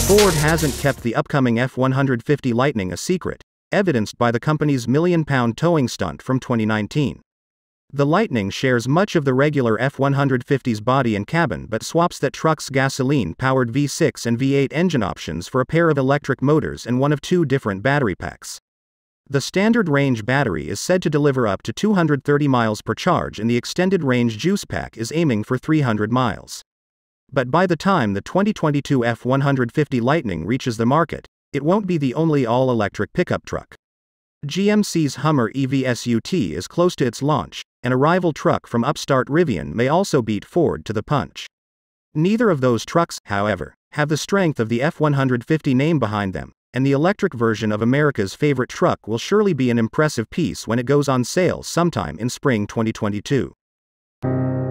Ford hasn't kept the upcoming F-150 Lightning a secret, evidenced by the company's million-pound towing stunt from 2019. The Lightning shares much of the regular F-150's body and cabin but swaps that truck's gasoline-powered V6 and V8 engine options for a pair of electric motors and one of two different battery packs. The standard range battery is said to deliver up to 230 miles per charge, and the extended range juice pack is aiming for 300 miles. But by the time the 2022 F-150 Lightning reaches the market, it won't be the only all-electric pickup truck. GMC's Hummer EV SUT is close to its launch, and a rival truck from upstart Rivian may also beat Ford to the punch. Neither of those trucks, however, have the strength of the F-150 name behind them, and the electric version of America's favorite truck will surely be an impressive piece when it goes on sale sometime in spring 2022.